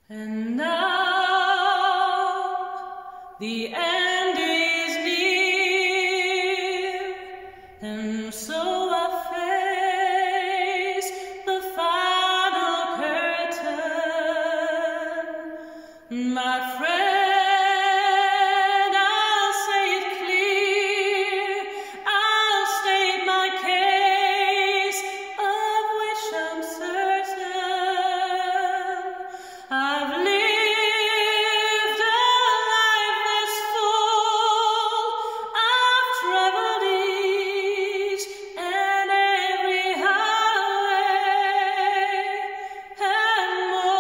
And now the end is near, and so I face the final curtain. My friend, I'll say it clear, I'll state my case, of which I'm certain. I've lived a life that's full. I've traveled each and every highway and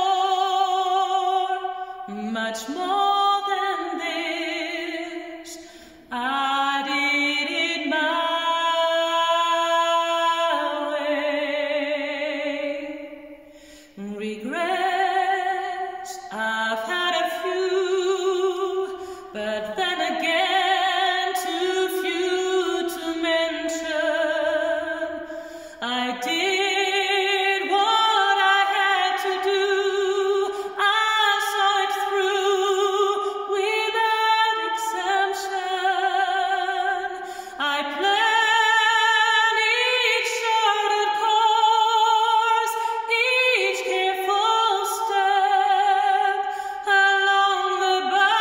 more, much more than this. I did it my way. Regrets, I've had a few, but then again too few to mention. I did what I had to do. I saw it through without exemption. I planned each charted course, each careful step along the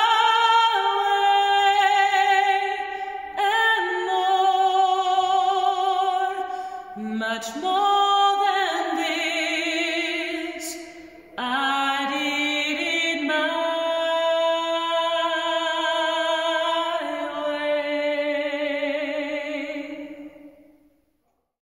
byway, and more, much more than